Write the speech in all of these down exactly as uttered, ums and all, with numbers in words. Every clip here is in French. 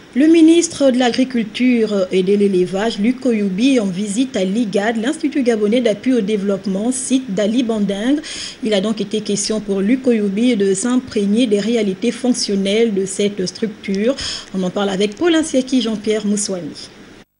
Le ministre de l'Agriculture et de l'Élevage, Luc Oyoubi, en visite à l'I G A D, l'Institut gabonais d'appui au développement, site d'Ali Banding. Il a donc été question pour Luc Oyoubi de s'imprégner des réalités fonctionnelles de cette structure. On en parle avec Paul Insiaki, Jean-Pierre Moussouani.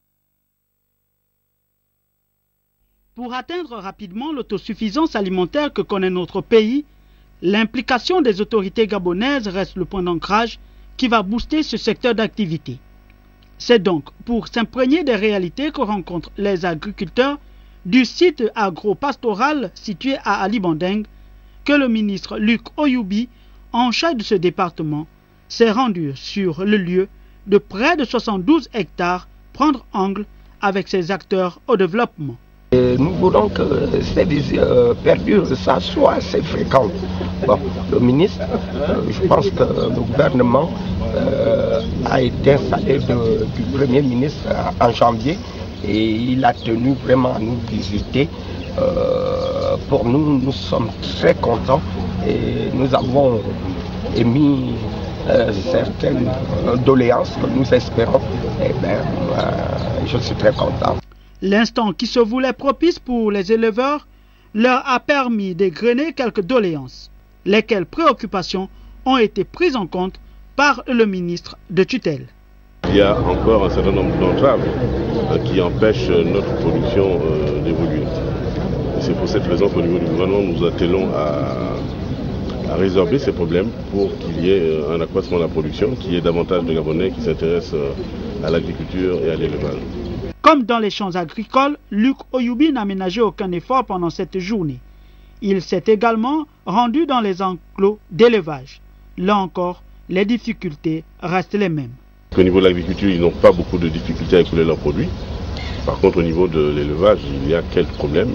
Pour atteindre rapidement l'autosuffisance alimentaire que connaît notre pays, l'implication des autorités gabonaises reste le point d'ancrage qui va booster ce secteur d'activité. C'est donc pour s'imprégner des réalités que rencontrent les agriculteurs du site agro-pastoral situé à Ali Banding que le ministre Luc Oyoubi, en charge de ce département, s'est rendu sur le lieu de près de soixante-douze hectares prendre angle avec ses acteurs au développement. Et nous voulons que ces visites euh, perdurent, ça soit assez fréquent. Bon, le ministre, euh, je pense que le gouvernement euh, a été installé de, du Premier ministre en janvier et il a tenu vraiment à nous visiter. Euh, pour nous, nous sommes très contents et nous avons émis euh, certaines doléances que nous espérons. Et bien, euh, je suis très content. L'instant qui se voulait propice pour les éleveurs leur a permis d'égrener quelques doléances, lesquelles préoccupations ont été prises en compte par le ministre de tutelle. Il y a encore un certain nombre d'entraves euh, qui empêchent notre production euh, d'évoluer. C'est pour cette raison qu'au niveau du gouvernement, nous attelons à, à résorber ces problèmes pour qu'il y ait euh, un accroissement de la production, qu'il y ait davantage de Gabonais qui s'intéressent euh, à l'agriculture et à l'élevage. Comme dans les champs agricoles, Luc Oyoubi n'a ménagé aucun effort pendant cette journée. Il s'est également rendu dans les enclos d'élevage. Là encore, les difficultés restent les mêmes. Au niveau de l'agriculture, ils n'ont pas beaucoup de difficultés à écouler leurs produits. Par contre, au niveau de l'élevage, il y a quelques problèmes.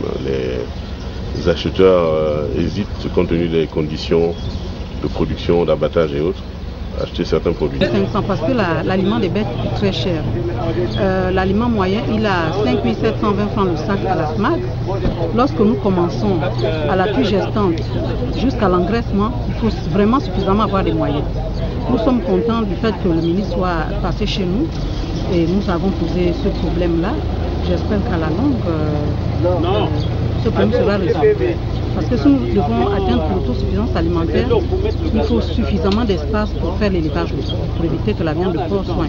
Les acheteurs euh, hésitent, compte tenu des conditions de production, d'abattage et autres, acheter certains produits. Parce que l'aliment la, des bêtes est très cher. Euh, l'aliment moyen, il a cinq mille sept cent vingt francs le sac à la S M A C. Lorsque nous commençons à la plus gestante jusqu'à l'engraissement, il faut vraiment suffisamment avoir des moyens. Nous sommes contents du fait que le ministre soit passé chez nous et nous avons posé ce problème-là. J'espère qu'à la longue, euh, ce problème sera résolu. Parce que si nous devons atteindre l'autosuffisance alimentaire, il faut suffisamment d'espace pour faire l'élevage pour éviter que la viande de porc soit.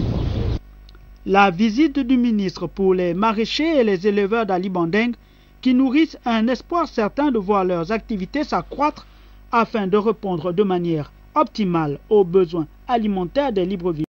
La visite du ministre pour les maraîchers et les éleveurs d'Ali Banding qui nourrissent un espoir certain de voir leurs activités s'accroître afin de répondre de manière optimale aux besoins alimentaires des Libreville.